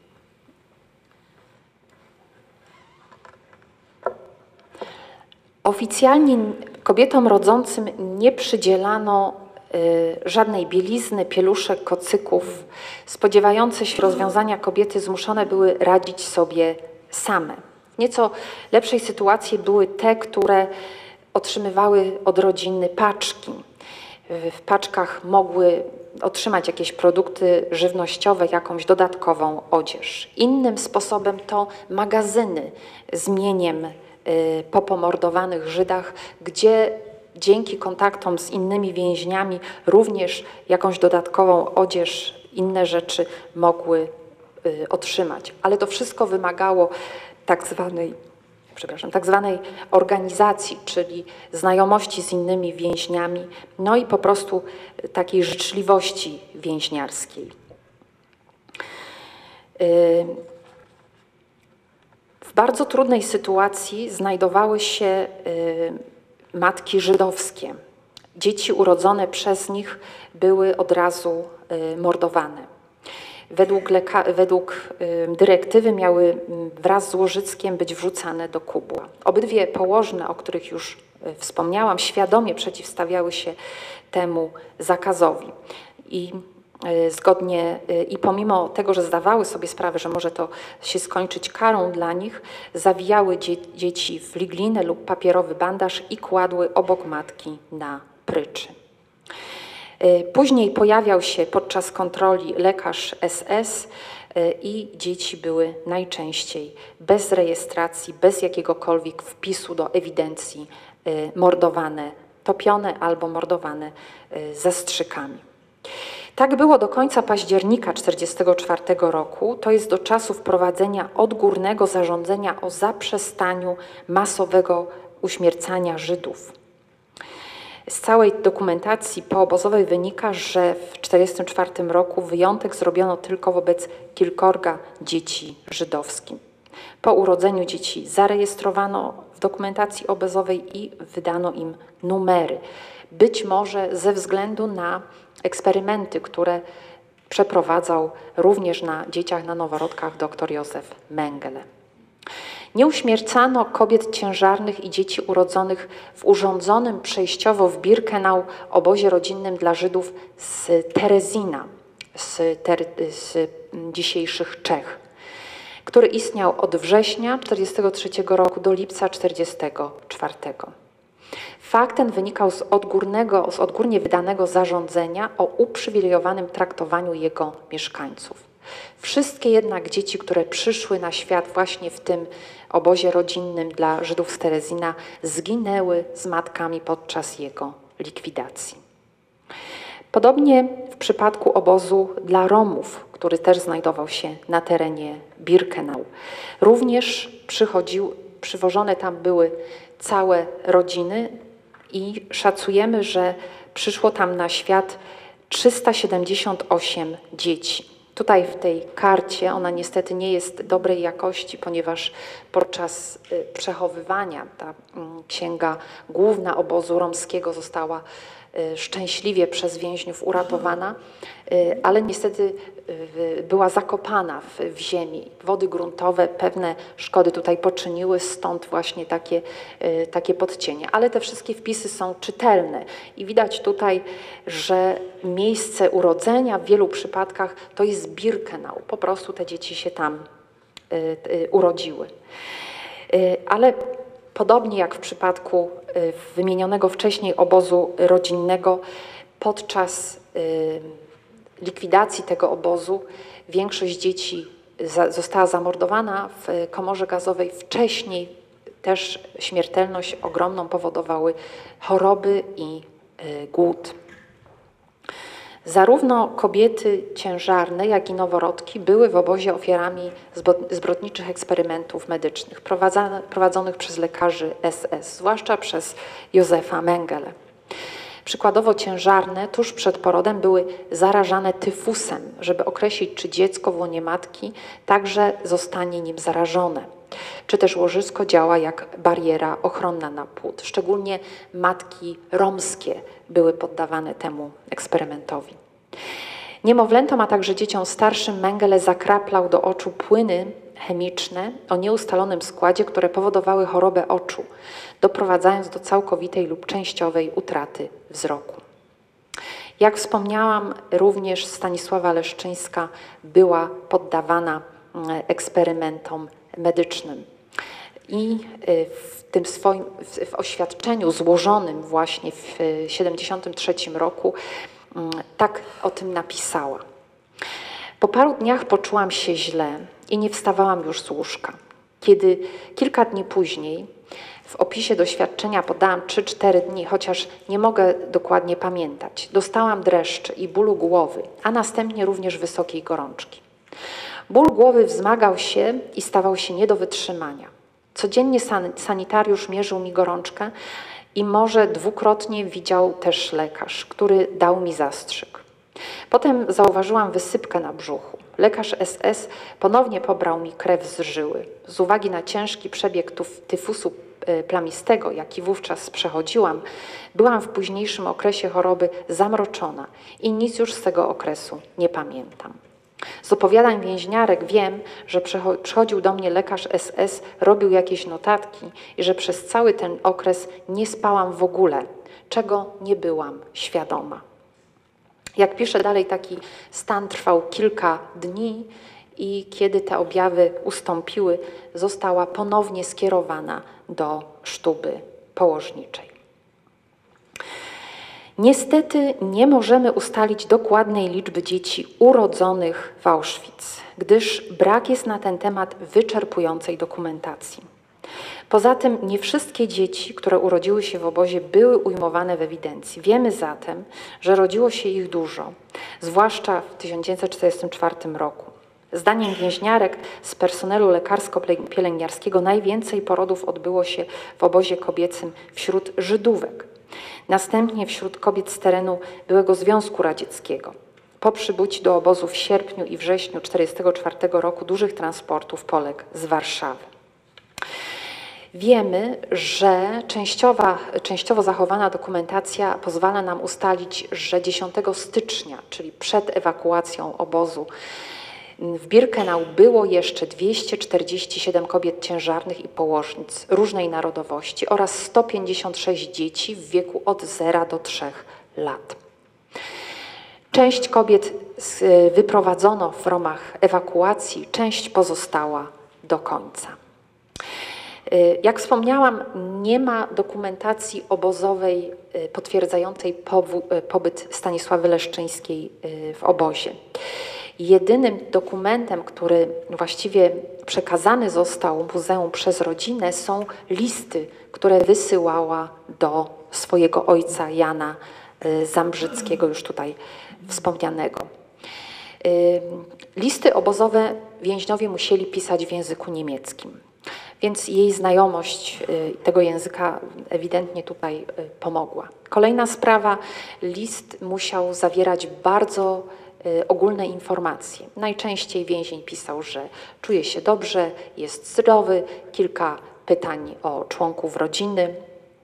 Oficjalnie kobietom rodzącym nie przydzielano y, żadnej bielizny, pieluszek, kocyków. Spodziewające się rozwiązania kobiety zmuszone były radzić sobie same. W nieco lepszej sytuacji były te, które otrzymywały od rodziny paczki. W paczkach mogły otrzymać jakieś produkty żywnościowe, jakąś dodatkową odzież. Innym sposobem to magazyny z mieniem po pomordowanych Żydach, gdzie dzięki kontaktom z innymi więźniami również jakąś dodatkową odzież, inne rzeczy mogły otrzymać. Ale to wszystko wymagało tak zwanej, przepraszam, tak zwanej organizacji, czyli znajomości z innymi więźniami, no i po prostu takiej życzliwości więźniarskiej. W bardzo trudnej sytuacji znajdowały się matki żydowskie. Dzieci urodzone przez nich były od razu mordowane. Według, według dyrektywy miały wraz z łożyckiem być wrzucane do kubła. Obydwie położne, o których już wspomniałam, świadomie przeciwstawiały się temu zakazowi. I zgodnie i pomimo tego, że zdawały sobie sprawę, że może to się skończyć karą dla nich, zawijały dzie dzieci w liglinę lub papierowy bandaż i kładły obok matki na pryczy. Później pojawiał się podczas kontroli lekarz S S i dzieci były najczęściej bez rejestracji, bez jakiegokolwiek wpisu do ewidencji mordowane, topione albo mordowane zastrzykami. Tak było do końca października tysiąc dziewięćset czterdziestego czwartego roku, to jest do czasu wprowadzenia odgórnego zarządzenia o zaprzestaniu masowego uśmiercania Żydów. Z całej dokumentacji poobozowej wynika, że w tysiąc dziewięćset czterdziestym czwartym roku wyjątek zrobiono tylko wobec kilkorga dzieci żydowskich. Po urodzeniu dzieci zarejestrowano w dokumentacji obozowej i wydano im numery. Być może ze względu na eksperymenty, które przeprowadzał również na dzieciach, na noworodkach dr Józef Mengele. Nie uśmiercano kobiet ciężarnych i dzieci urodzonych w urządzonym przejściowo w Birkenau obozie rodzinnym dla Żydów z Terezina, z, ter z dzisiejszych Czech, który istniał od września tysiąc dziewięćset czterdziestego trzeciego roku do lipca tysiąc dziewięćset czterdziestego czwartego. Fakt ten wynikał z, odgórnego, z odgórnie wydanego zarządzenia o uprzywilejowanym traktowaniu jego mieszkańców. Wszystkie jednak dzieci, które przyszły na świat właśnie w tym obozie rodzinnym dla Żydów z Terezina, zginęły z matkami podczas jego likwidacji. Podobnie w przypadku obozu dla Romów, który też znajdował się na terenie Birkenau. Również przychodził, przywożone tam były całe rodziny i szacujemy, że przyszło tam na świat trzysta siedemdziesiąt osiem dzieci. Tutaj w tej karcie, ona niestety nie jest dobrej jakości, ponieważ podczas przechowywania ta księga główna obozu romskiego została szczęśliwie przez więźniów uratowana, ale niestety była zakopana w, w ziemi. Wody gruntowe pewne szkody tutaj poczyniły, stąd właśnie takie, takie podcienie. Ale te wszystkie wpisy są czytelne i widać tutaj, że miejsce urodzenia w wielu przypadkach to jest Birkenau. Po prostu te dzieci się tam urodziły. Ale podobnie jak w przypadku wymienionego wcześniej obozu rodzinnego, podczas likwidacji tego obozu większość dzieci została zamordowana w komorze gazowej. Wcześniej też śmiertelność ogromną powodowały choroby i głód. Zarówno kobiety ciężarne, jak i noworodki były w obozie ofiarami zbrodniczych eksperymentów medycznych prowadzonych przez lekarzy S S, zwłaszcza przez Józefa Mengele. Przykładowo ciężarne tuż przed porodem były zarażane tyfusem, żeby określić, czy dziecko w łonie matki także zostanie nim zarażone, czy też łożysko działa jak bariera ochronna na płód. Szczególnie matki romskie były poddawane temu eksperymentowi. Niemowlętom, a także dzieciom starszym Mengele zakraplał do oczu płyny chemiczne o nieustalonym składzie, które powodowały chorobę oczu, doprowadzając do całkowitej lub częściowej utraty wzroku. Jak wspomniałam, również Stanisława Leszczyńska była poddawana eksperymentom medycznym. I w tym swoim w oświadczeniu złożonym właśnie w tysiąc dziewięćset siedemdziesiątym trzecim roku tak o tym napisała. Po paru dniach poczułam się źle i nie wstawałam już z łóżka. Kiedy kilka dni później w opisie doświadczenia podałam trzy cztery dni, chociaż nie mogę dokładnie pamiętać, dostałam dreszczy i bólu głowy, a następnie również wysokiej gorączki. Ból głowy wzmagał się i stawał się nie do wytrzymania. Codziennie san sanitariusz mierzył mi gorączkę i może dwukrotnie widział też lekarz, który dał mi zastrzyk. Potem zauważyłam wysypkę na brzuchu. Lekarz S S ponownie pobrał mi krew z żyły. Z uwagi na ciężki przebieg tyfusu plamistego, jaki wówczas przechodziłam, byłam w późniejszym okresie choroby zamroczona i nic już z tego okresu nie pamiętam. Z opowiadań więźniarek wiem, że przychodził do mnie lekarz S S, robił jakieś notatki i że przez cały ten okres nie spałam w ogóle, czego nie byłam świadoma. Jak pisze dalej, taki stan trwał kilka dni i kiedy te objawy ustąpiły, została ponownie skierowana do sztuby położniczej. Niestety nie możemy ustalić dokładnej liczby dzieci urodzonych w Auschwitz, gdyż brak jest na ten temat wyczerpującej dokumentacji. Poza tym nie wszystkie dzieci, które urodziły się w obozie, były ujmowane w ewidencji. Wiemy zatem, że rodziło się ich dużo, zwłaszcza w tysiąc dziewięćset czterdziestym czwartym roku. Zdaniem więźniarek z personelu lekarsko-pielęgniarskiego najwięcej porodów odbyło się w obozie kobiecym wśród Żydówek. Następnie wśród kobiet z terenu byłego Związku Radzieckiego. Po przybyciu do obozu w sierpniu i wrześniu tysiąc dziewięćset czterdziestego czwartego roku dużych transportów Polek z Warszawy. Wiemy, że częściowa, częściowo zachowana dokumentacja pozwala nam ustalić, że dziesiątego stycznia, czyli przed ewakuacją obozu, w Birkenau było jeszcze dwieście czterdzieści siedem kobiet ciężarnych i położnic różnej narodowości oraz sto pięćdziesiąt sześć dzieci w wieku od zera do trzech lat. Część kobiet wyprowadzono w ramach ewakuacji, część pozostała do końca. Jak wspomniałam, nie ma dokumentacji obozowej potwierdzającej pobyt Stanisławy Leszczyńskiej w obozie. Jedynym dokumentem, który właściwie przekazany został muzeum przez rodzinę, są listy, które wysyłała do swojego ojca Jana Zambrzyckiego, już tutaj wspomnianego. Listy obozowe więźniowie musieli pisać w języku niemieckim, więc jej znajomość tego języka ewidentnie tutaj pomogła. Kolejna sprawa, list musiał zawierać bardzo ogólne informacje. Najczęściej więzień pisał, że czuje się dobrze, jest zdrowy, kilka pytań o członków rodziny.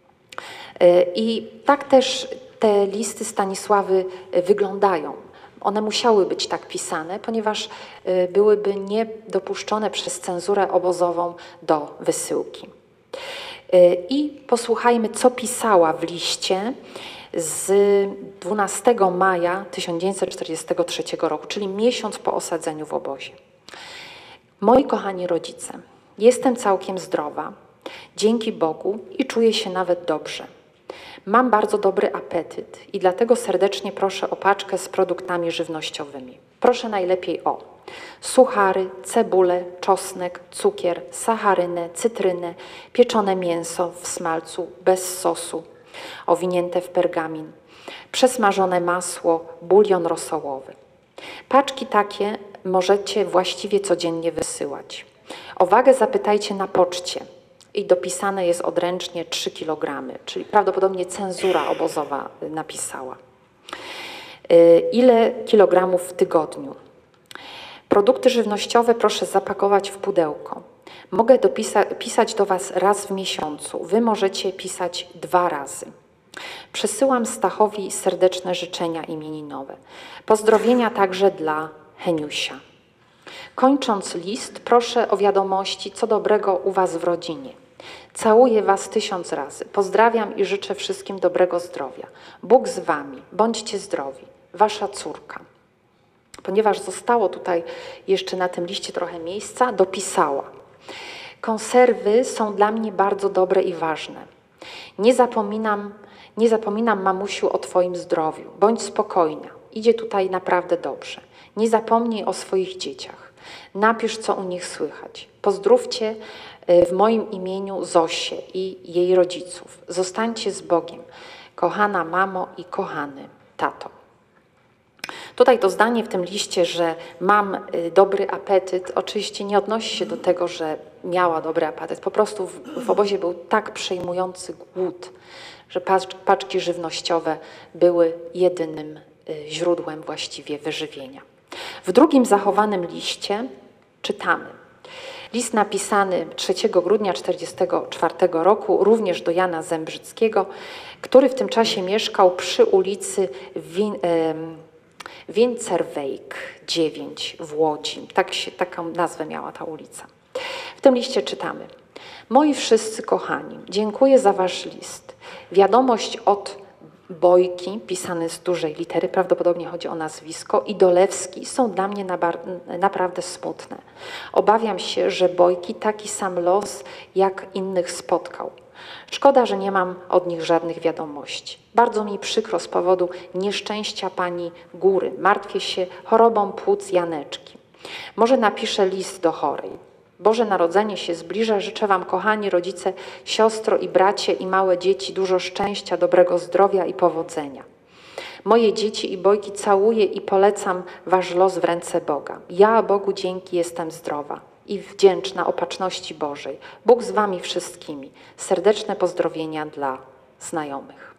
I tak też te listy Stanisławy wyglądają. One musiały być tak pisane, ponieważ byłyby niedopuszczone przez cenzurę obozową do wysyłki. I posłuchajmy, co pisała w liście z dwunastego maja tysiąc dziewięćset czterdziestego trzeciego roku, czyli miesiąc po osadzeniu w obozie. Moi kochani rodzice, jestem całkiem zdrowa, dzięki Bogu i czuję się nawet dobrze. Mam bardzo dobry apetyt i dlatego serdecznie proszę o paczkę z produktami żywnościowymi. Proszę najlepiej o suchary, cebulę, czosnek, cukier, sacharynę, cytrynę, pieczone mięso w smalcu bez sosu, owinięte w pergamin, przesmażone masło, bulion rosołowy. Paczki takie możecie właściwie codziennie wysyłać. O wagę zapytajcie na poczcie. I dopisane jest odręcznie trzy kilogramy, czyli prawdopodobnie cenzura obozowa napisała. Ile kilogramów w tygodniu? Produkty żywnościowe proszę zapakować w pudełko. Mogę dopisa- pisać do Was raz w miesiącu. Wy możecie pisać dwa razy. Przesyłam Stachowi serdeczne życzenia imieninowe. Pozdrowienia także dla Heniusia. Kończąc list, proszę o wiadomości, co dobrego u Was w rodzinie. Całuję Was tysiąc razy. Pozdrawiam i życzę wszystkim dobrego zdrowia. Bóg z Wami. Bądźcie zdrowi. Wasza córka. Ponieważ zostało tutaj jeszcze na tym liście trochę miejsca, dopisała. Konserwy są dla mnie bardzo dobre i ważne. Nie zapominam, nie zapominam, mamusiu, o Twoim zdrowiu. Bądź spokojna. Idzie tutaj naprawdę dobrze. Nie zapomnij o swoich dzieciach. Napisz, co u nich słychać. Pozdrówcie w moim imieniu Zosię i jej rodziców. Zostańcie z Bogiem. Kochana mamo i kochany tato. Tutaj to zdanie w tym liście, że mam dobry apetyt, oczywiście nie odnosi się do tego, że miała dobry apetyt. Po prostu w, w obozie był tak przejmujący głód, że paczki, paczki żywnościowe były jedynym źródłem właściwie wyżywienia. W drugim zachowanym liście czytamy. List napisany trzeciego grudnia tysiąc dziewięćset czterdziestego czwartego roku, również do Jana Zembrzyckiego, który w tym czasie mieszkał przy ulicy Win, e, Wincerwejk dziewięć w Łodzi. Tak się, taką nazwę miała ta ulica. W tym liście czytamy. Moi wszyscy kochani, dziękuję za Wasz list. Wiadomość od Bojki, pisany z dużej litery, prawdopodobnie chodzi o nazwisko, i Dolewski są dla mnie naprawdę smutne. Obawiam się, że Bojki taki sam los jak innych spotkał. Szkoda, że nie mam od nich żadnych wiadomości. Bardzo mi przykro z powodu nieszczęścia pani Góry. Martwię się chorobą płuc Janeczki. Może napiszę list do chorej. Boże Narodzenie się zbliża. Życzę Wam, kochani rodzice, siostro i bracie i małe dzieci, dużo szczęścia, dobrego zdrowia i powodzenia. Moje dzieci i Bojki całuję i polecam Wasz los w ręce Boga. Ja Bogu dzięki jestem zdrowa i wdzięczna opatrzności Bożej. Bóg z Wami wszystkimi. Serdeczne pozdrowienia dla znajomych.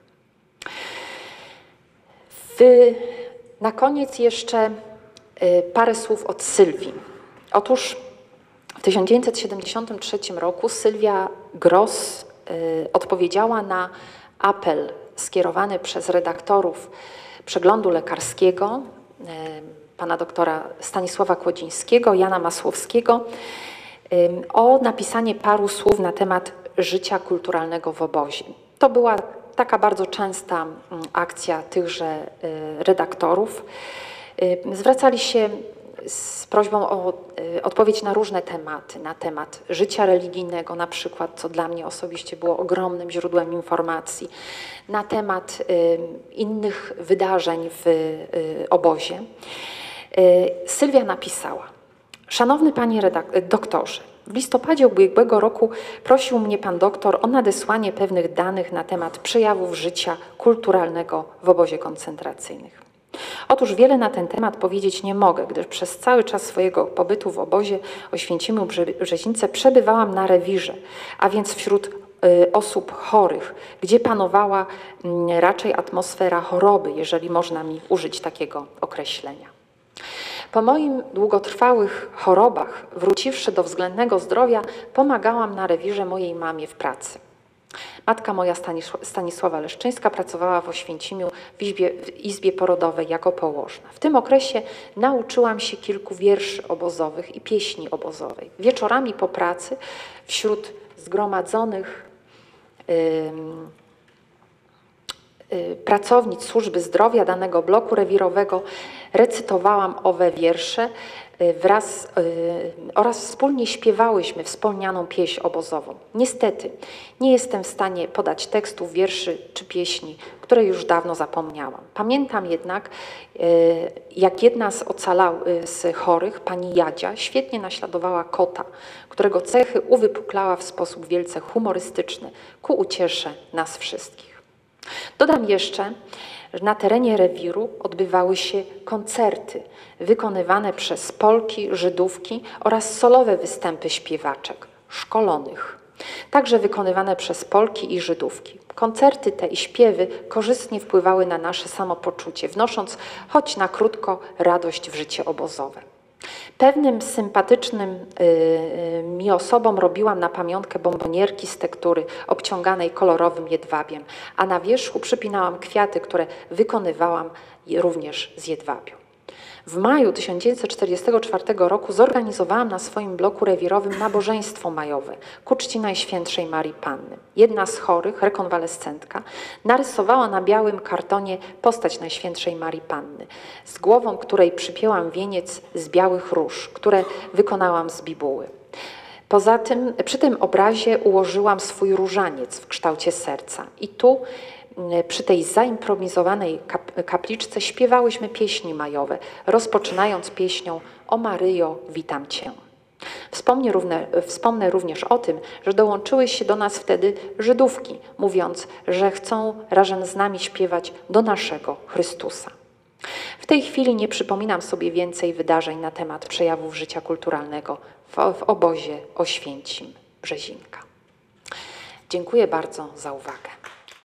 W, na koniec jeszcze y, parę słów od Sylwii. Otóż w tysiąc dziewięćset siedemdziesiątym trzecim roku Sylwia Gross y, odpowiedziała na apel skierowany przez redaktorów przeglądu lekarskiego y, pana doktora Stanisława Kłodzińskiego, Jana Masłowskiego y, o napisanie paru słów na temat życia kulturalnego w obozie. To była taka bardzo częsta y, akcja tychże y, redaktorów. Y, zwracali się z prośbą o y, odpowiedź na różne tematy, na temat życia religijnego na przykład, co dla mnie osobiście było ogromnym źródłem informacji, na temat y, innych wydarzeń w y, obozie. Y, Sylwia napisała: Szanowny Panie redak- doktorze, W listopadzie ubiegłego roku prosił mnie pan doktor o nadesłanie pewnych danych na temat przejawów życia kulturalnego w obozie koncentracyjnym. Otóż wiele na ten temat powiedzieć nie mogę, gdyż przez cały czas swojego pobytu w obozie Oświęcimiu Brzezińce przebywałam na rewirze, a więc wśród y, osób chorych, gdzie panowała y, raczej atmosfera choroby, jeżeli można mi użyć takiego określenia. Po moim długotrwałych chorobach, wróciwszy do względnego zdrowia, pomagałam na rewirze mojej mamie w pracy. Matka moja Stanisława Leszczyńska pracowała w Oświęcimiu w izbie, w izbie porodowej jako położna. W tym okresie nauczyłam się kilku wierszy obozowych i pieśni obozowej. Wieczorami po pracy wśród zgromadzonych yy, yy, pracownic służby zdrowia danego bloku rewirowego recytowałam owe wiersze wraz yy, oraz wspólnie śpiewałyśmy wspomnianą pieśń obozową. Niestety nie jestem w stanie podać tekstów wierszy czy pieśni, które już dawno zapomniałam. Pamiętam jednak, yy, jak jedna z ocalałych z chorych, pani Jadzia, świetnie naśladowała kota, którego cechy uwypuklała w sposób wielce humorystyczny ku uciesze nas wszystkich. Dodam jeszcze, że na terenie rewiru odbywały się koncerty wykonywane przez Polki, Żydówki oraz solowe występy śpiewaczek szkolonych, także wykonywane przez Polki i Żydówki. Koncerty te i śpiewy korzystnie wpływały na nasze samopoczucie, wnosząc choć na krótko radość w życie obozowe. Pewnym sympatycznym yy, mi osobom robiłam na pamiątkę bombonierki z tektury obciąganej kolorowym jedwabiem, a na wierzchu przypinałam kwiaty, które wykonywałam również z jedwabiu. W maju tysiąc dziewięćset czterdziestego czwartego roku zorganizowałam na swoim bloku rewirowym nabożeństwo majowe ku czci Najświętszej Marii Panny. Jedna z chorych, rekonwalescentka, narysowała na białym kartonie postać Najświętszej Marii Panny, z głową której przypięłam wieniec z białych róż, które wykonałam z bibuły. Poza tym, przy tym obrazie ułożyłam swój różaniec w kształcie serca i tu przy tej zaimprowizowanej kap kapliczce śpiewałyśmy pieśni majowe, rozpoczynając pieśnią O Maryjo, witam Cię. Wspomnę, równe, wspomnę również o tym, że dołączyły się do nas wtedy Żydówki, mówiąc, że chcą razem z nami śpiewać do naszego Chrystusa. W tej chwili nie przypominam sobie więcej wydarzeń na temat przejawów życia kulturalnego w, w obozie Oświęcim Brzezinka. Dziękuję bardzo za uwagę.